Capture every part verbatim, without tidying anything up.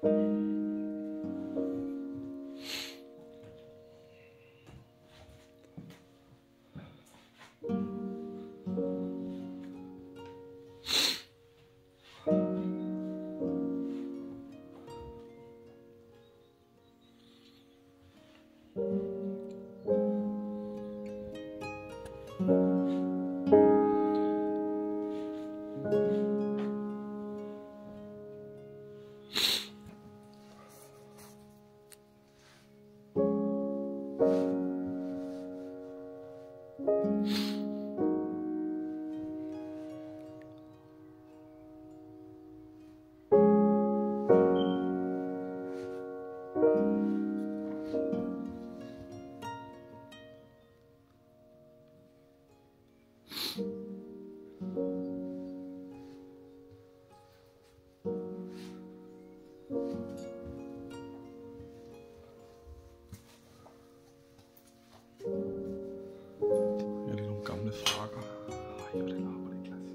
Jeg har lige nogle gamle frakker. Ej, hvor er det larmer, det glas.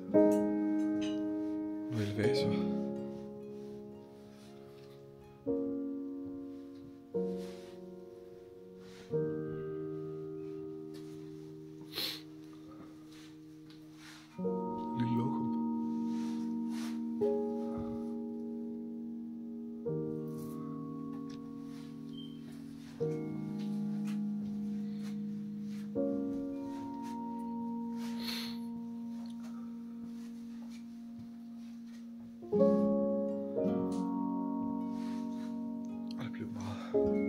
Nogle vaser. Lille lokum. Og det blev meget gult.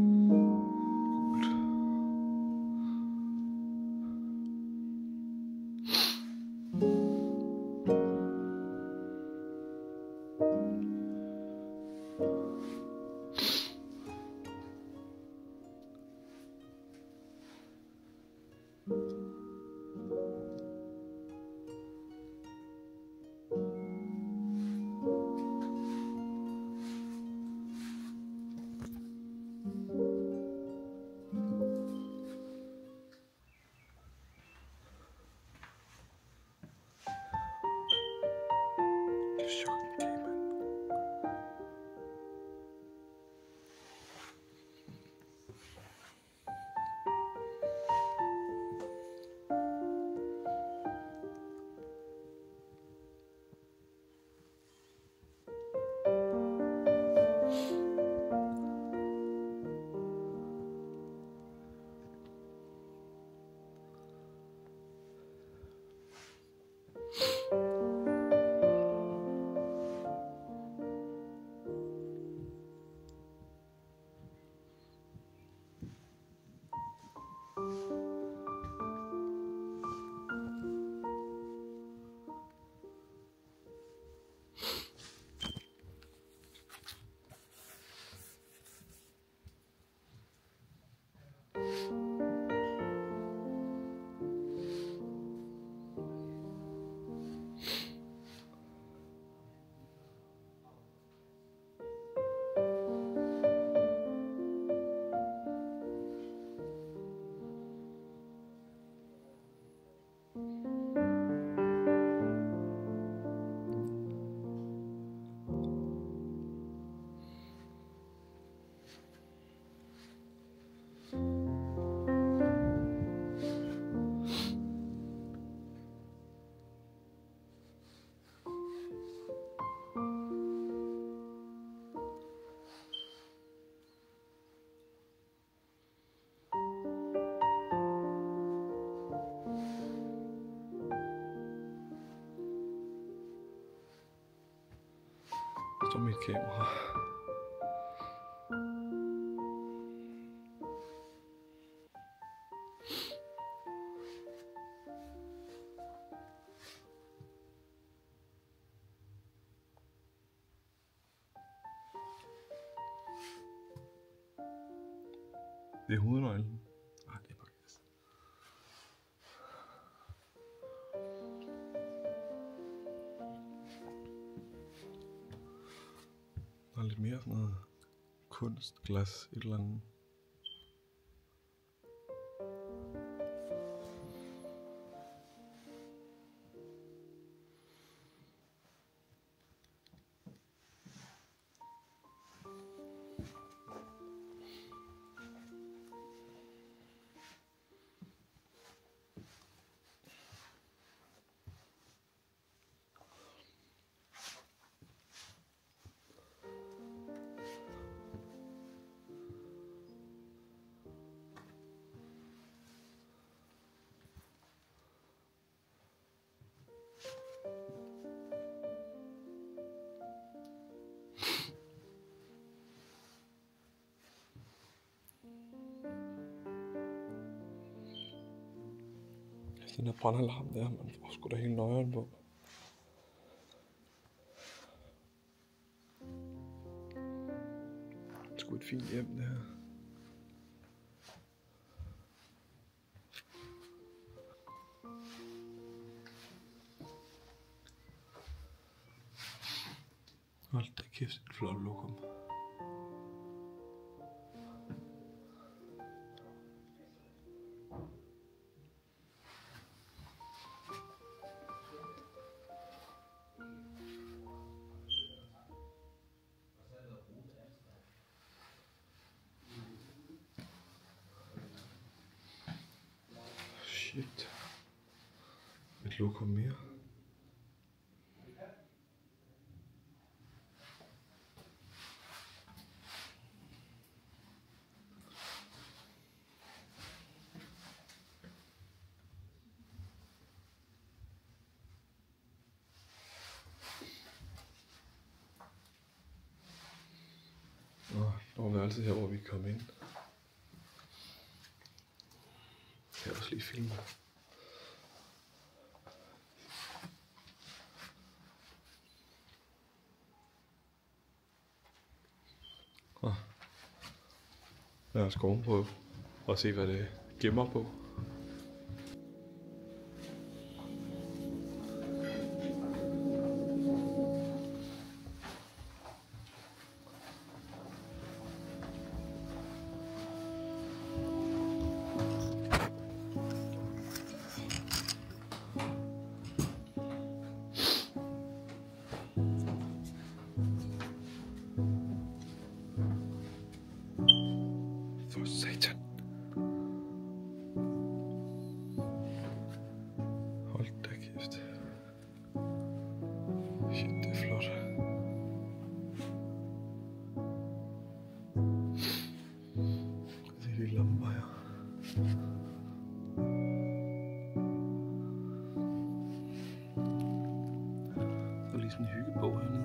Det er sjovt, okay, mand. Der står mit kamera. Det er hovednøglen. Nej, det er bare gas. Der er lidt mere sådan noget kunst, glas, et eller andet. Den der brandalarm der, man får sgu da helt nøjeren på. Det er sgu et fint hjem det her. Hold da kæft, et flot lokum. Shit. Et lokum mere. Nå, der var altid her, hvor vi kom ind. Jeg har også lige filmet. Nå. Lad os gå ovenpå og se, hvad det gemmer på. For satan. Hold da kæft. Shit, det er flot. Se de lamper her. Der er lige sådan en hyggebog hernede.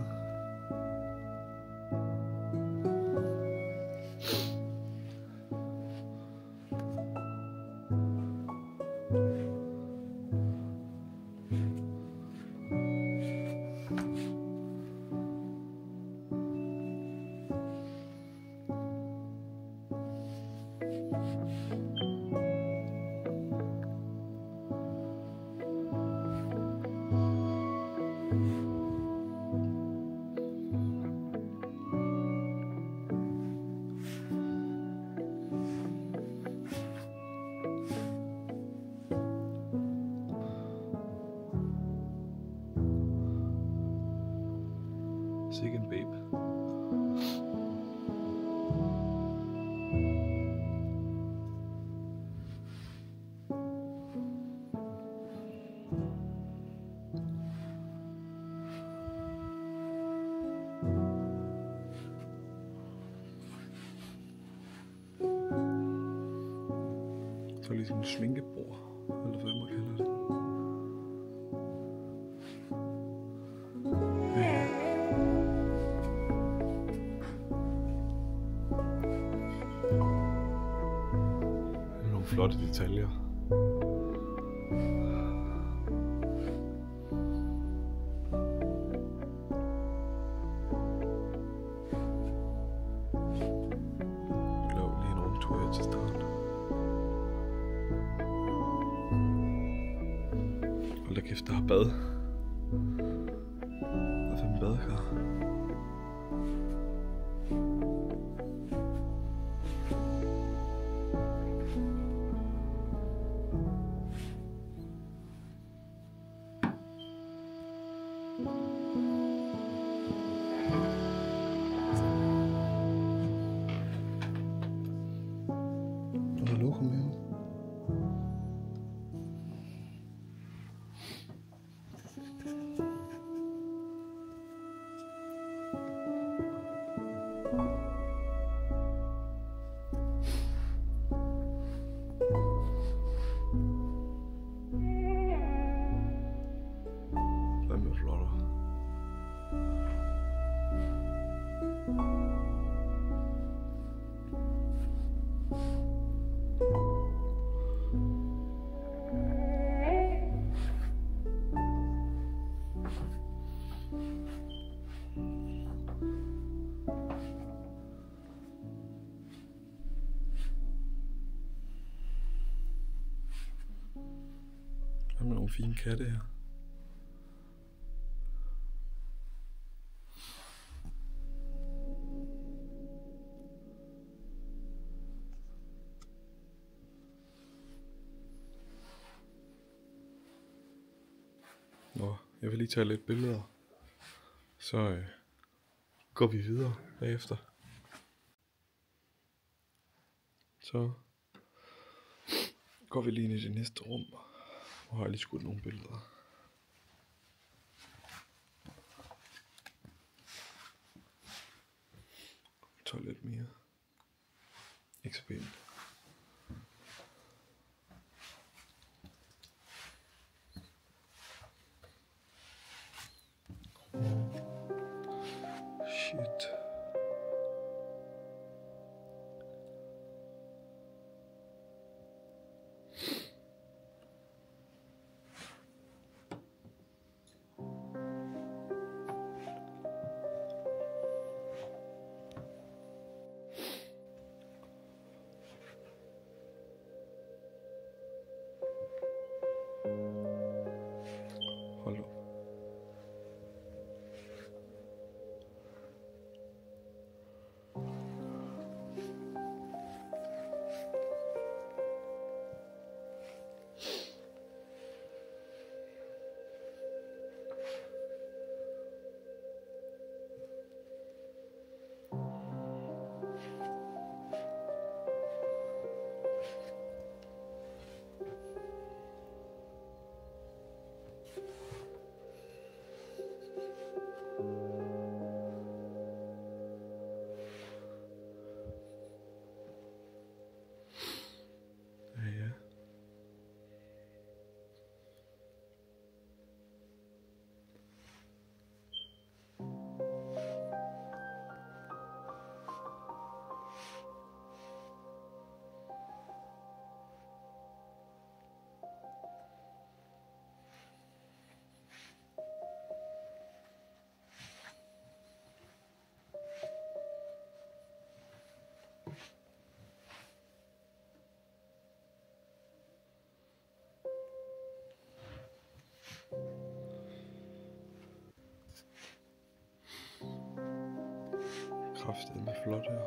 Sikke en babe. Så er ligesom en sminkebord, eller hvad man kalder det. Flotte detaljer. Jeg laver lige en rundtur her til starten. Hold da kæft, der har bad. Der er fem badekar. Lokum her. nogle fine katte her. Nå, jeg vil lige tage lidt billeder, så øh, går vi videre bagefter. Så går vi lige ind i det næste rum, og har lige skudt nogle billeder. Toilet mere. Ikke så pænt. Shit. Hold op. Ja, ja. Kraftedeme flot her.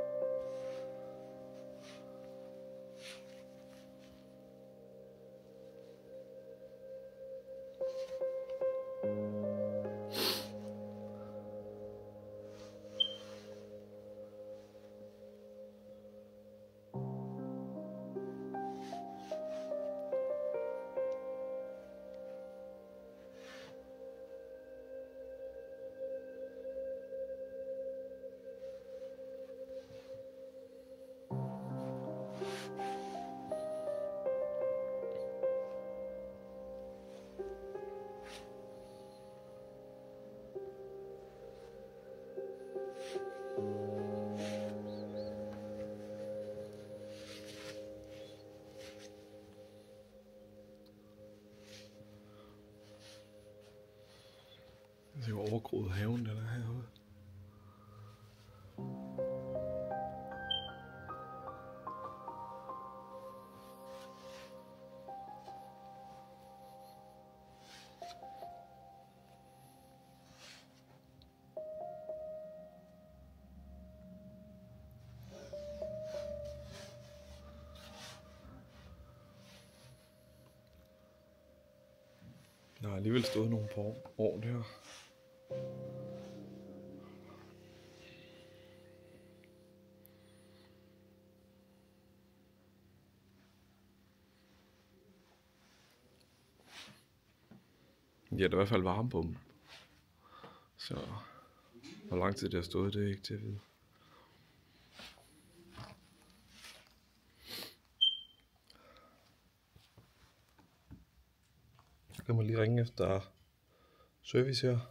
Det er jo overgroet haven, den er herude. Der har alligevel stået nogle par år der. Ja, det er i hvert fald varmepumpe. Så hvor lang tid det har stået, det er ikke til at vide. Så kan man lige ringe efter service her.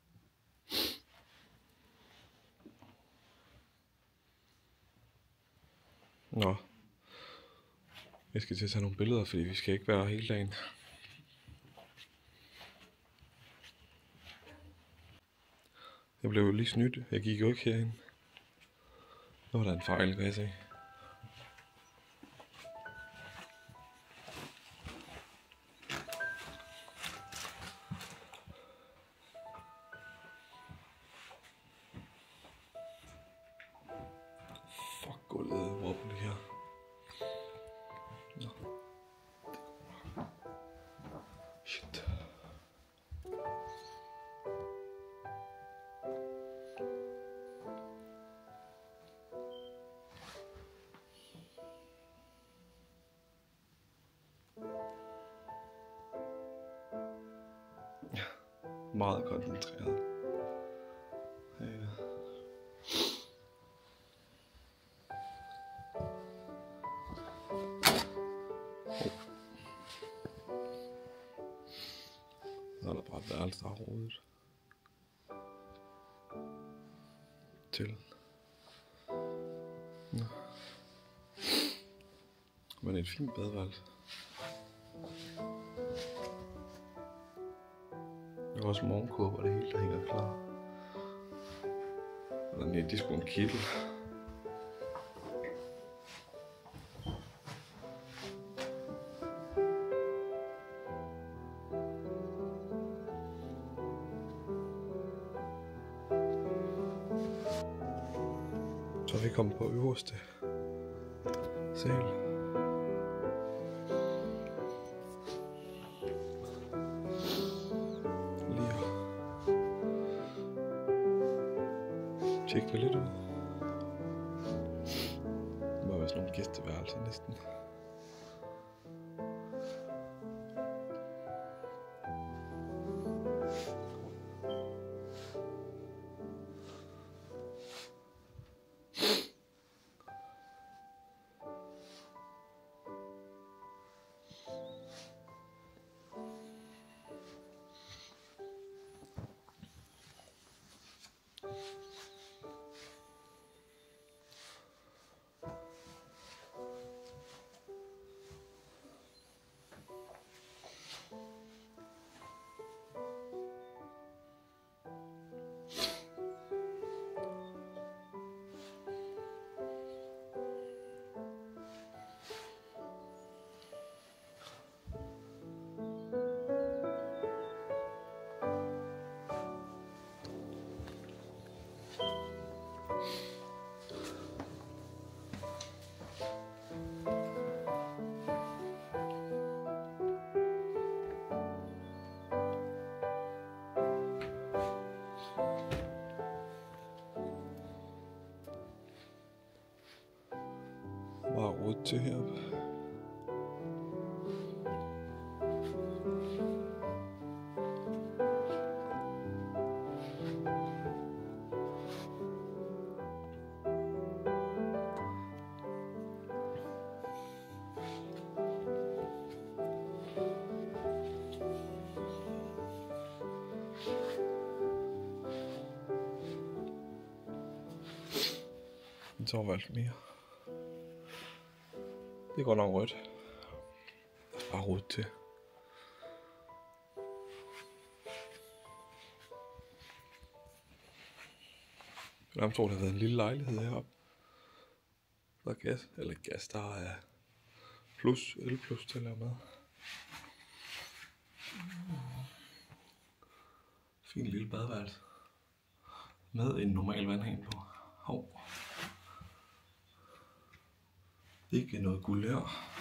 Nå. Jeg skal til at tage nogle billeder, fordi vi skal ikke være hele dagen. Jeg blev jo lige snydt. Jeg gik jo ikke herind. Nu var der en fejl, kan jeg se. gulvet wobbly her. Nå. Shit. Meget koncentreret. Ja. Oh. Så er der bare et værelse, der er rodet til. Ja. Men et fint badeværelse. Der er også morgenkurv, hvor det hele der hænger klar. Og der er nede i sgu en kittel. Så er vi kommet på øverste sal. Tjek det lidt ud. Det må være sådan nogle gæsteværelser næsten. Bare rodet til heroppe. En soveværelse mere. Det går nok rødt. Det er bare rodet til. Jeg tror, der har været en lille lejlighed heroppe. Der er gas, eller gas, der er plus, el plus til at lave mad. Fin lille badeværelse. Med en normal vandhane på. Hov. Ikke noget guld her.